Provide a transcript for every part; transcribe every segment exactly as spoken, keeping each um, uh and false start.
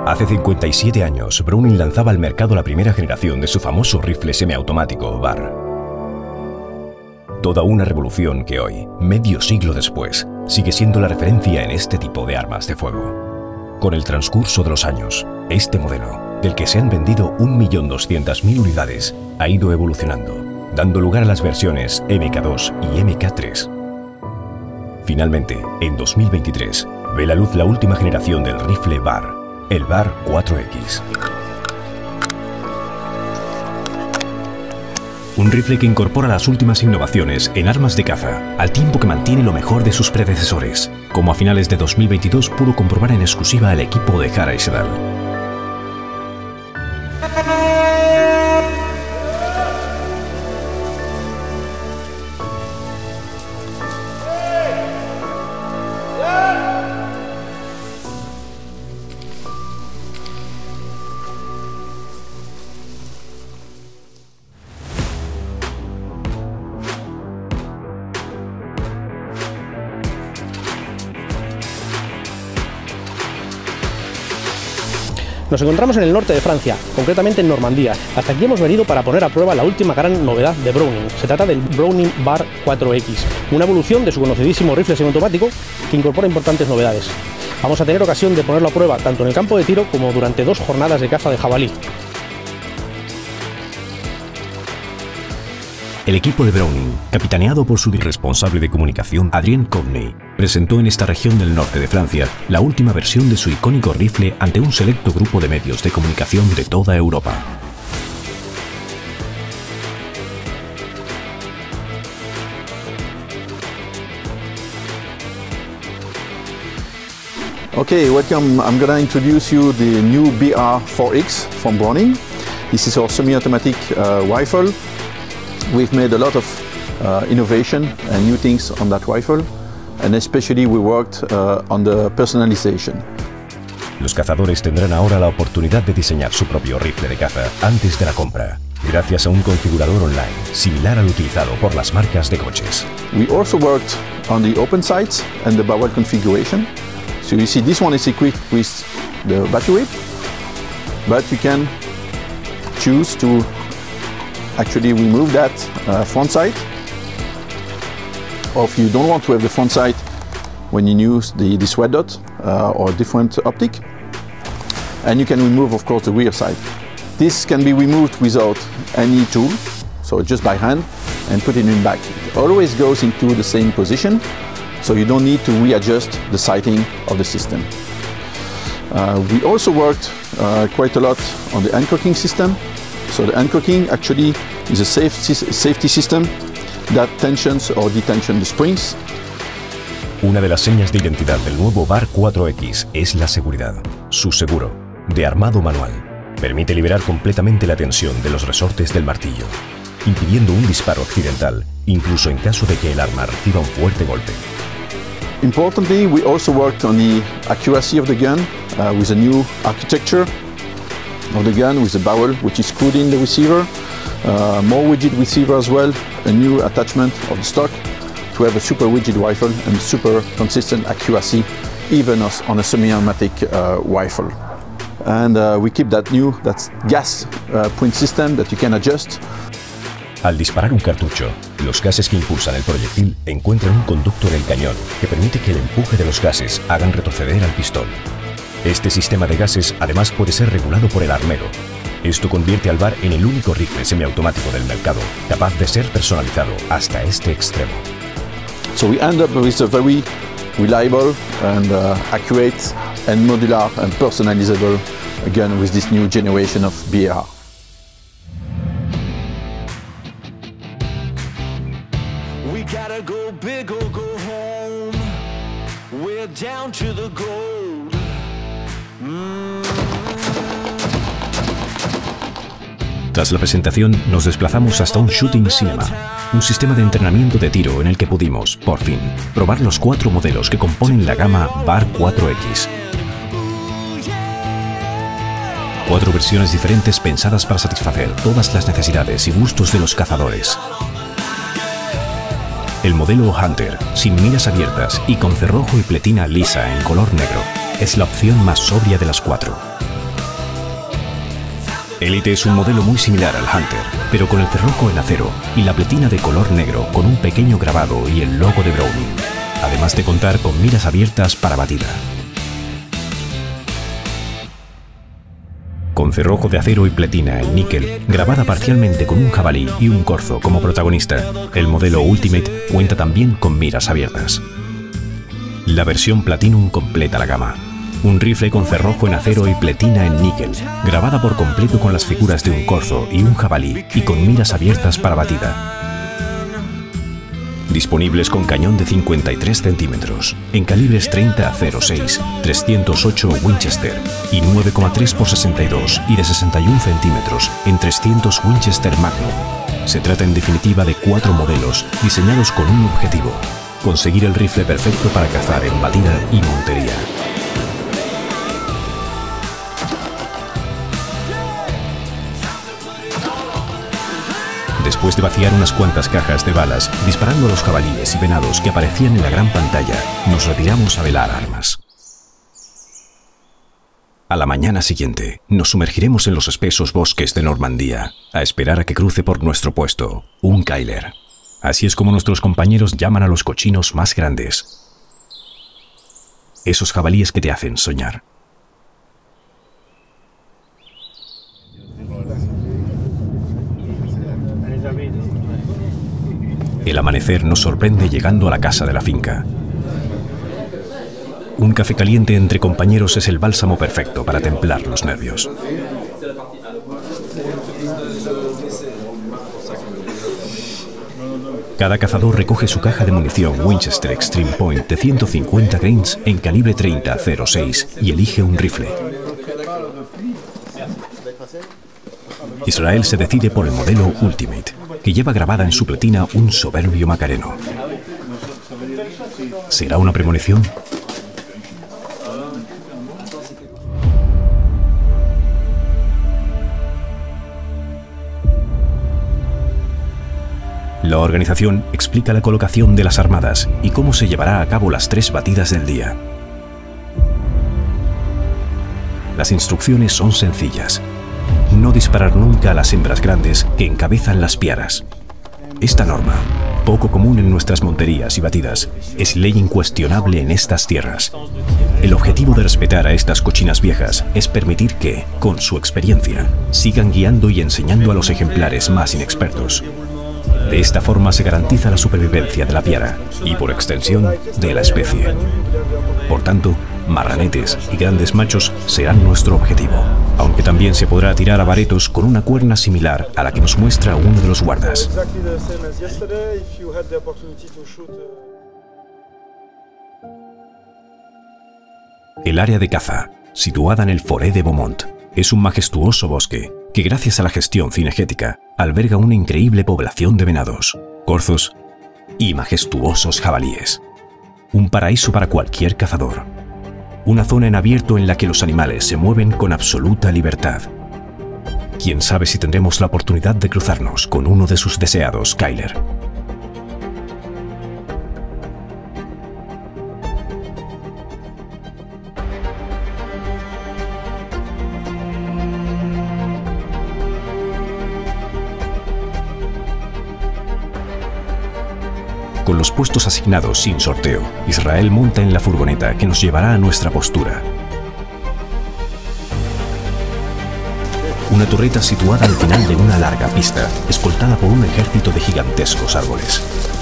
Hace cincuenta y siete años, Browning lanzaba al mercado la primera generación de su famoso rifle semiautomático B A R. Toda una revolución que hoy, medio siglo después, sigue siendo la referencia en este tipo de armas de fuego. Con el transcurso de los años, este modelo, del que se han vendido un millón doscientas mil unidades, ha ido evolucionando, dando lugar a las versiones M K dos y M K tres. Finalmente, en dos mil veintitrés, ve la luz la última generación del rifle B A R, el B A R cuatro X. Un rifle que incorpora las últimas innovaciones en armas de caza, al tiempo que mantiene lo mejor de sus predecesores, como a finales de dos mil veintidós pudo comprobar en exclusiva el equipo de Jara y Sedal. Nos encontramos en el norte de Francia, concretamente en Normandía. Hasta aquí hemos venido para poner a prueba la última gran novedad de Browning. Se trata del Browning B A R cuatro X, una evolución de su conocidísimo rifle semiautomático que incorpora importantes novedades. Vamos a tener ocasión de ponerlo a prueba tanto en el campo de tiro como durante dos jornadas de caza de jabalí. El equipo de Browning, capitaneado por su responsable de comunicación, Adrien Cogney, presentó en esta región del norte de Francia la última versión de su icónico rifle ante un selecto grupo de medios de comunicación de toda Europa. Okay, welcome. I'm going to introduce you the new B A R four X from Browning. This is our semi-automatic uh, rifle. We've made a lot of uh, innovation and new things on that rifle, and especially we worked uh, on the personalization. Los cazadores tendrán ahora la oportunidad de diseñar su propio rifle de caza antes de la compra, gracias a un configurador online similar al utilizado por las marcas de coches. We also worked on the open sights and the barrel configuration. So you see this one is equipped with the battery whip, but you can choose to actually remove that uh, front sight, or if you don't want to have the front sight when you use the, this red dot uh, or different optic, and you can remove of course the rear sight. This can be removed without any tool, so just by hand, and put it in back. It always goes into the same position, so you don't need to readjust the sighting of the system. Uh, we also worked uh, quite a lot on the uncocking system. So the uncocking actually is a safe, safety system that tensions or detentions the springs. Una de las señas de identidad del nuevo B A R cuatro X es la seguridad. Su seguro, de armado manual, permite liberar completamente la tensión de los resortes del martillo, impidiendo un disparo accidental, incluso en caso de que el arma reciba un fuerte golpe. Importantly, we also worked on the accuracy of the gun uh, with a new architecture of the gun with a barrel which is screwed in the receiver, uh, more rigid receiver as well, a new attachment of the stock to have a super rigid rifle and super consistent accuracy even on a semi-automatic uh, rifle. And uh, we keep that new, that's gas uh, point system that you can adjust. Al disparar un cartucho, los gases que impulsan el proyectil encuentran un conducto en el cañón que permite que el empuje de los gases hagan retroceder al pistón. Este sistema de gases además puede ser regulado por el armero. Esto convierte al B A R en el único rifle semiautomático del mercado capaz de ser personalizado hasta este extremo. So we end up with a very reliable and uh, accurate and modular and personalizable gun with this new generation of B A R. We gotta go big or go home. We're down to the gold. Tras la presentación, nos desplazamos hasta un Shooting Cinema, un sistema de entrenamiento de tiro en el que pudimos, por fin, probar los cuatro modelos que componen la gama B A R cuatro X. Cuatro versiones diferentes pensadas para satisfacer todas las necesidades y gustos de los cazadores. El modelo Hunter, sin miras abiertas y con cerrojo y pletina lisa en color negro, es la opción más sobria de las cuatro. Elite es un modelo muy similar al Hunter, pero con el cerrojo en acero y la pletina de color negro con un pequeño grabado y el logo de Browning, además de contar con miras abiertas para batida. Con cerrojo de acero y pletina en níquel, grabada parcialmente con un jabalí y un corzo como protagonista, el modelo Ultimate cuenta también con miras abiertas. La versión Platinum completa la gama. Un rifle con cerrojo en acero y pletina en níquel, grabada por completo con las figuras de un corzo y un jabalí y con miras abiertas para batida. Disponibles con cañón de cincuenta y tres centímetros, en calibres treinta a cero seis, trescientos ocho Winchester y nueve coma tres por sesenta y dos y de sesenta y un centímetros en trescientos Winchester Magnum. Se trata en definitiva de cuatro modelos diseñados con un objetivo: conseguir el rifle perfecto para cazar en batida y montería. Después de vaciar unas cuantas cajas de balas, disparando a los jabalíes y venados que aparecían en la gran pantalla, nos retiramos a velar armas. A la mañana siguiente, nos sumergiremos en los espesos bosques de Normandía, a esperar a que cruce por nuestro puesto un Kyler. Así es como nuestros compañeros llaman a los cochinos más grandes. Esos jabalíes que te hacen soñar. El amanecer nos sorprende llegando a la casa de la finca. Un café caliente entre compañeros es el bálsamo perfecto para templar los nervios. Cada cazador recoge su caja de munición Winchester Extreme Point de ciento cincuenta grains en calibre treinta a cero seis y elige un rifle. Israel se decide por el modelo Ultimate, que lleva grabada en su pletina un soberbio macareno. ¿Será una premonición? La organización explica la colocación de las armadas y cómo se llevará a cabo las tres batidas del día. Las instrucciones son sencillas. No disparar nunca a las hembras grandes que encabezan las piaras. Esta norma, poco común en nuestras monterías y batidas, es ley incuestionable en estas tierras. El objetivo de respetar a estas cochinas viejas es permitir que, con su experiencia, sigan guiando y enseñando a los ejemplares más inexpertos. De esta forma se garantiza la supervivencia de la piara y, por extensión, de la especie. Por tanto, marranetes y grandes machos serán nuestro objetivo, aunque también se podrá tirar a baretos con una cuerna similar a la que nos muestra uno de los guardas. El área de caza, situada en el Forêt de Beaumont, es un majestuoso bosque que, gracias a la gestión cinegética, alberga una increíble población de venados, corzos y majestuosos jabalíes. Un paraíso para cualquier cazador. Una zona en abierto en la que los animales se mueven con absoluta libertad. Quién sabe si tendremos la oportunidad de cruzarnos con uno de sus deseados Kyler. Con los puestos asignados sin sorteo, Israel monta en la furgoneta que nos llevará a nuestra postura. Una torreta situada al final de una larga pista, escoltada por un ejército de gigantescos árboles.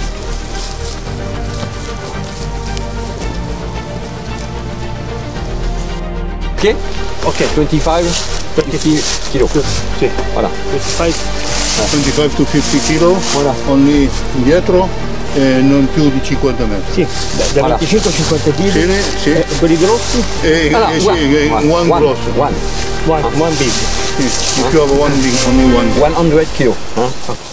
Ok, ok, veinticinco, veinte kilos. Sí, Voilà. veinticinque to cincuenta kg, Voilà. ogni indietro e non più di cinquanta metri. sí, de, de Voilà. veinticinco a cincuenta kilos. Sì, sì. Eh, quelli grossi, E, Ah, no, e sì, one, e one, one one, grosso. one, one, one big. Sì, if you have one big, only one. one hundred kilo. Hein?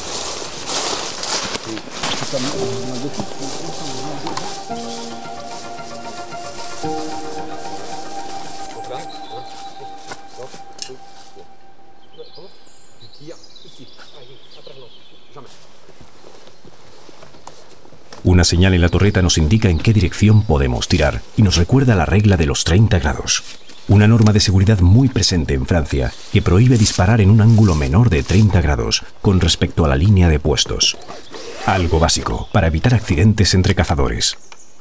Una señal en la torreta nos indica en qué dirección podemos tirar y nos recuerda la regla de los treinta grados. Una norma de seguridad muy presente en Francia que prohíbe disparar en un ángulo menor de treinta grados con respecto a la línea de puestos. Algo básico para evitar accidentes entre cazadores.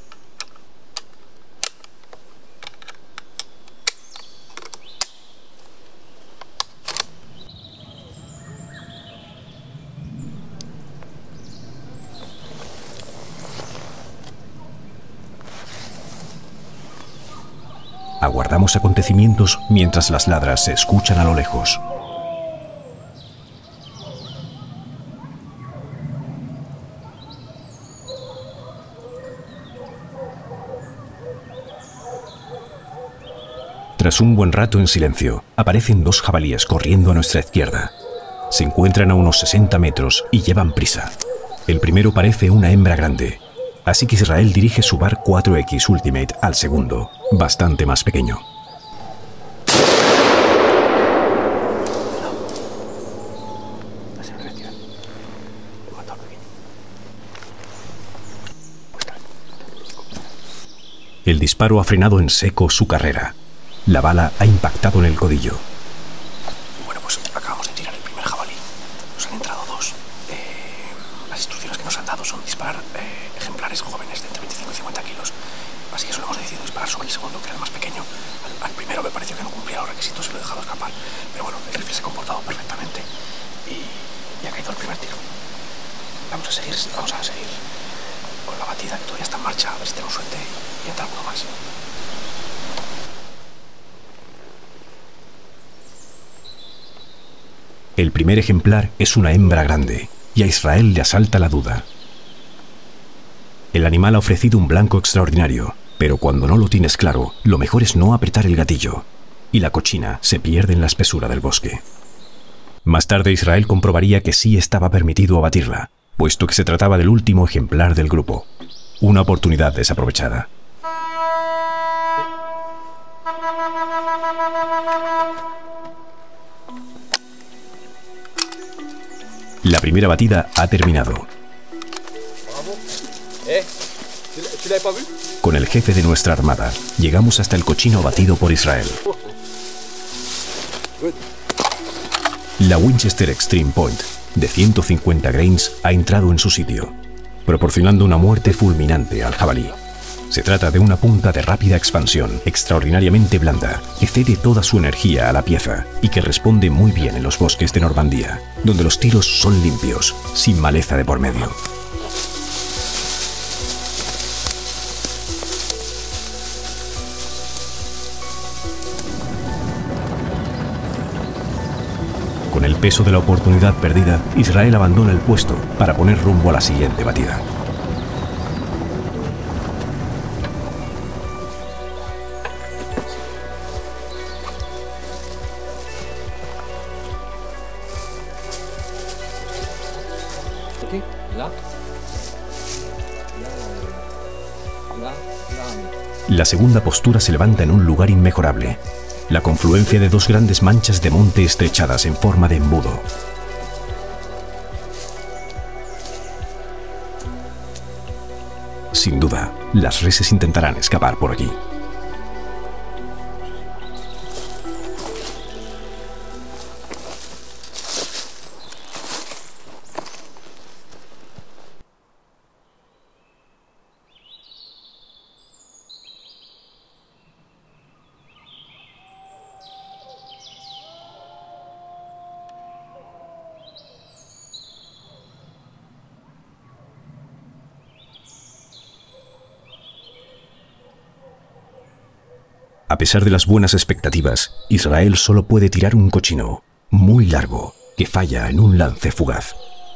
Aguardamos acontecimientos mientras las ladras se escuchan a lo lejos. Tras un buen rato en silencio, aparecen dos jabalíes corriendo a nuestra izquierda. Se encuentran a unos sesenta metros y llevan prisa. El primero parece una hembra grande, así que Israel dirige su Bar cuatro X Ultimate al segundo, bastante más pequeño. El disparo ha frenado en seco su carrera. La bala ha impactado en el codillo. Bueno, pues acabamos de tirar el primer jabalí. Nos han entrado dos. Eh, las instrucciones que nos han dado son disparar eh, ejemplares jóvenes de entre veinticinco y cincuenta kilos. Así que solo hemos decidido disparar sobre el segundo, que era el más pequeño. Al, al primero me pareció que no cumplía los requisitos y lo he dejado escapar. Pero bueno, el rifle se ha comportado perfectamente y, y ha caído el primer tiro. Vamos a seguir, vamos a seguir con la batida, que todavía está en marcha, a ver si tenemos suerte y entra alguno más. El primer ejemplar es una hembra grande y a Israel le asalta la duda. El animal ha ofrecido un blanco extraordinario, pero cuando no lo tienes claro, lo mejor es no apretar el gatillo, y la cochina se pierde en la espesura del bosque. Más tarde Israel comprobaría que sí estaba permitido abatirla, puesto que se trataba del último ejemplar del grupo. Una oportunidad desaprovechada. La primera batida ha terminado. Con el jefe de nuestra armada, llegamos hasta el cochino abatido por Israel. La Winchester Extreme Point, de ciento cincuenta grains, ha entrado en su sitio, proporcionando una muerte fulminante al jabalí. Se trata de una punta de rápida expansión, extraordinariamente blanda, que cede toda su energía a la pieza y que responde muy bien en los bosques de Normandía, donde los tiros son limpios, sin maleza de por medio. Con el peso de la oportunidad perdida, Israel abandona el puesto para poner rumbo a la siguiente batida. La segunda postura se levanta en un lugar inmejorable, la confluencia de dos grandes manchas de monte estrechadas en forma de embudo. Sin duda, las reses intentarán escapar por aquí. A pesar de las buenas expectativas, Israel solo puede tirar un cochino, muy largo, que falla en un lance fugaz.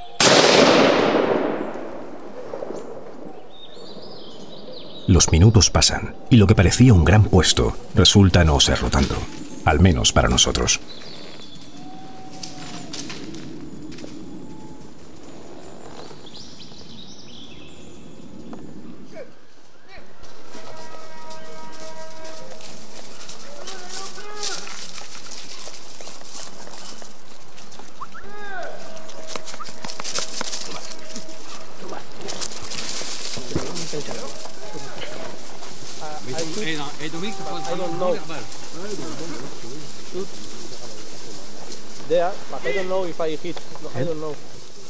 Los minutos pasan, y lo que parecía un gran puesto resulta no serlo tanto, al menos para nosotros. I don't know. There, but I don't know if I hit. No, I don't know.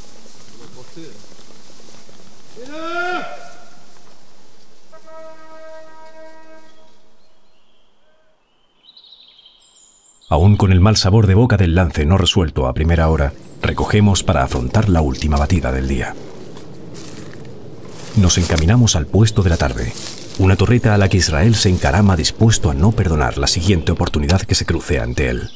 Aún con el mal sabor de boca del lance no resuelto a primera hora, recogemos para afrontar la última batida del día. Nos encaminamos al puesto de la tarde, una torreta a la que Israel se encarama dispuesto a no perdonar la siguiente oportunidad que se cruce ante él.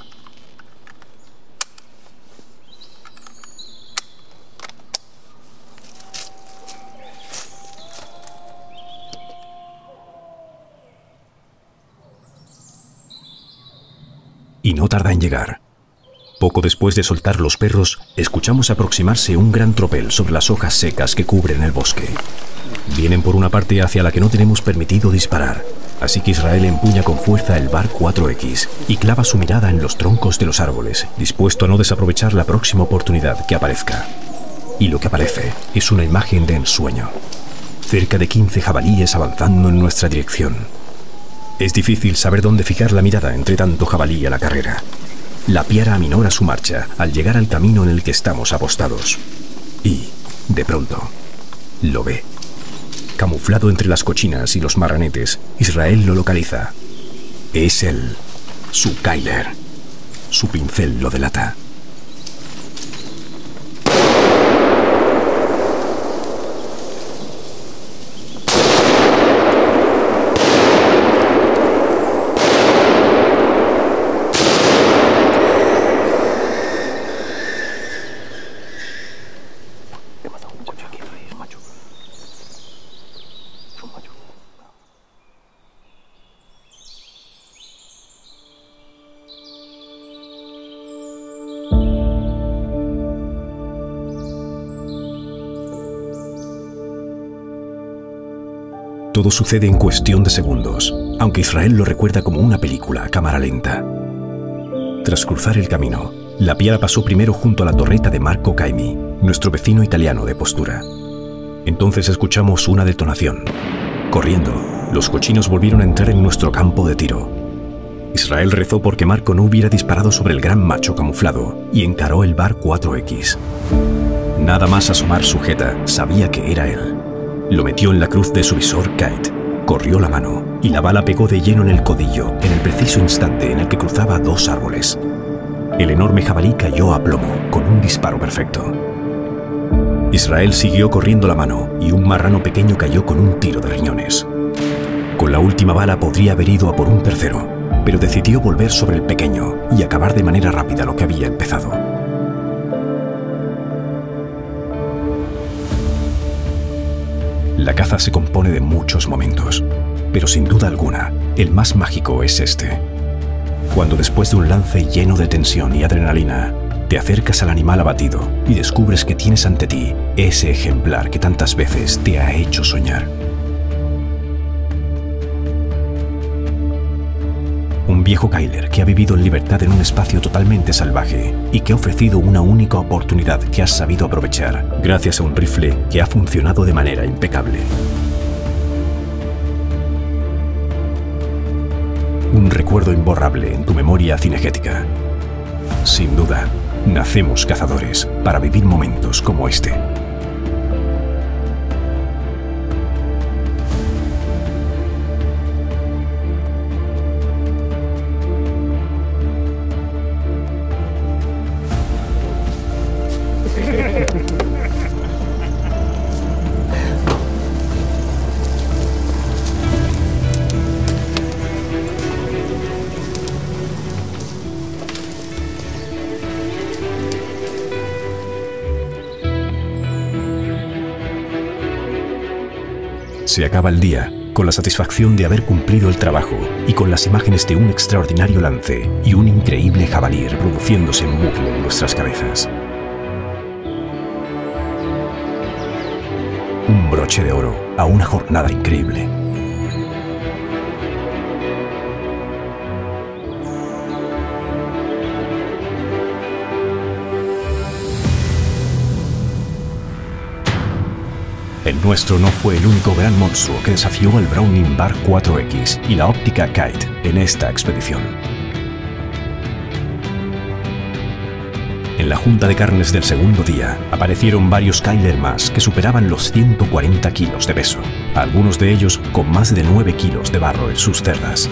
Y no tarda en llegar. Poco después de soltar los perros, escuchamos aproximarse un gran tropel sobre las hojas secas que cubren el bosque. Vienen por una parte hacia la que no tenemos permitido disparar, así que Israel empuña con fuerza el Bar cuatro equis y clava su mirada en los troncos de los árboles, dispuesto a no desaprovechar la próxima oportunidad que aparezca. Y lo que aparece es una imagen de ensueño. Cerca de quince jabalíes avanzando en nuestra dirección. Es difícil saber dónde fijar la mirada entre tanto jabalí a la carrera. La piara aminora su marcha al llegar al camino en el que estamos apostados. Y, de pronto, lo ve. Camuflado entre las cochinas y los marranetes, Israel lo localiza. Es él, su Kyler. Su pincel lo delata. Todo sucede en cuestión de segundos, aunque Israel lo recuerda como una película a cámara lenta. Tras cruzar el camino, la piara pasó primero junto a la torreta de Marco Caimi, nuestro vecino italiano de postura. Entonces escuchamos una detonación. Corriendo, los cochinos volvieron a entrar en nuestro campo de tiro. Israel rezó porque Marco no hubiera disparado sobre el gran macho camuflado y encaró el Bar cuatro equis. Nada más asomar su jeta, sabía que era él. Lo metió en la cruz de su visor Kite, corrió la mano y la bala pegó de lleno en el codillo en el preciso instante en el que cruzaba dos árboles. El enorme jabalí cayó a plomo con un disparo perfecto. Israel siguió corriendo la mano y un marrano pequeño cayó con un tiro de riñones. Con la última bala podría haber ido a por un tercero, pero decidió volver sobre el pequeño y acabar de manera rápida lo que había empezado. La caza se compone de muchos momentos, pero sin duda alguna, el más mágico es este. Cuando después de un lance lleno de tensión y adrenalina, te acercas al animal abatido y descubres que tienes ante ti ese ejemplar que tantas veces te ha hecho soñar. Un viejo Kyler que ha vivido en libertad en un espacio totalmente salvaje y que ha ofrecido una única oportunidad que has sabido aprovechar gracias a un rifle que ha funcionado de manera impecable. Un recuerdo imborrable en tu memoria cinegética. Sin duda, nacemos cazadores para vivir momentos como este. Se acaba el día con la satisfacción de haber cumplido el trabajo y con las imágenes de un extraordinario lance y un increíble jabalí reproduciéndose en bucle en nuestras cabezas. Un broche de oro a una jornada increíble. El nuestro no fue el único gran monstruo que desafió el Browning Bar cuatro X y la óptica Kite en esta expedición. En la junta de carnes del segundo día aparecieron varios Kyler más que superaban los ciento cuarenta kilos de peso, algunos de ellos con más de nueve kilos de barro en sus cerdas.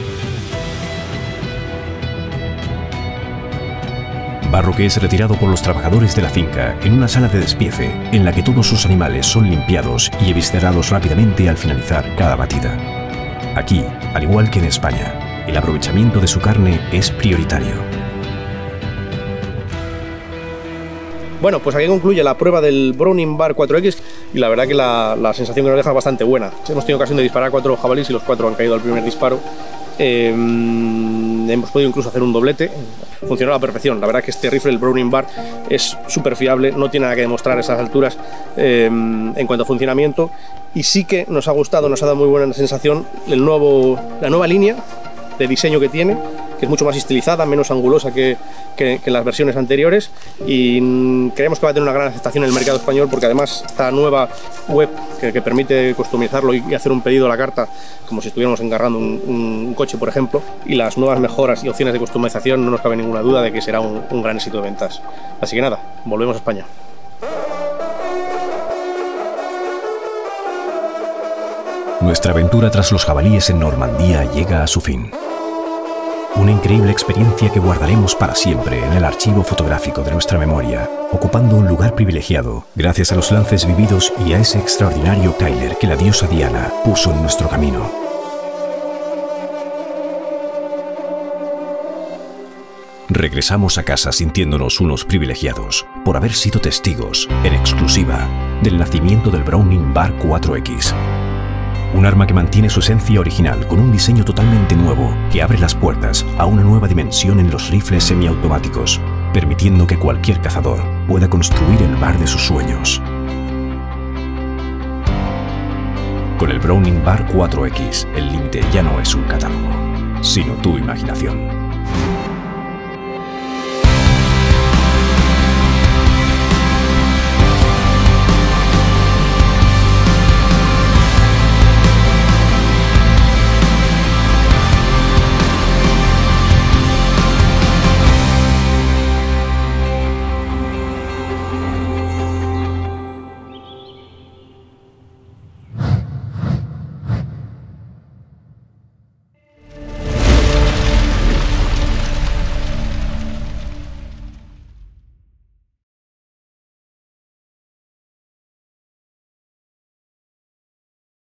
Barro que es retirado por los trabajadores de la finca en una sala de despiece en la que todos sus animales son limpiados y eviscerados rápidamente al finalizar cada batida. Aquí, al igual que en España, el aprovechamiento de su carne es prioritario. Bueno, pues aquí concluye la prueba del Browning Bar cuatro X y la verdad que la, la sensación que nos deja es bastante buena. Hemos tenido ocasión de disparar cuatro jabalíes y los cuatro han caído al primer disparo. Eh, hemos podido incluso hacer un doblete. Funcionó a la perfección. La verdad que este rifle, el Browning Bar, es súper fiable, no tiene nada que demostrar a esas alturas eh, en cuanto a funcionamiento, y sí que nos ha gustado, nos ha dado muy buena sensación el nuevo, la nueva línea de diseño que tiene, que es mucho más estilizada, menos angulosa que, que, que las versiones anteriores, y creemos que va a tener una gran aceptación en el mercado español, porque además esta nueva web que, que permite customizarlo y hacer un pedido a la carta como si estuviéramos encargando un, un coche, por ejemplo, y las nuevas mejoras y opciones de customización, no nos cabe ninguna duda de que será un, un gran éxito de ventas. Así que nada, volvemos a España. Nuestra aventura tras los jabalíes en Normandía llega a su fin. Una increíble experiencia que guardaremos para siempre en el archivo fotográfico de nuestra memoria, ocupando un lugar privilegiado gracias a los lances vividos y a ese extraordinario Kyler que la diosa Diana puso en nuestro camino. Regresamos a casa sintiéndonos unos privilegiados por haber sido testigos, en exclusiva, del nacimiento del Browning Bar cuatro X. Un arma que mantiene su esencia original con un diseño totalmente nuevo que abre las puertas a una nueva dimensión en los rifles semiautomáticos, permitiendo que cualquier cazador pueda construir el bar de sus sueños. Con el Browning Bar cuatro X, el límite ya no es un catálogo, sino tu imaginación.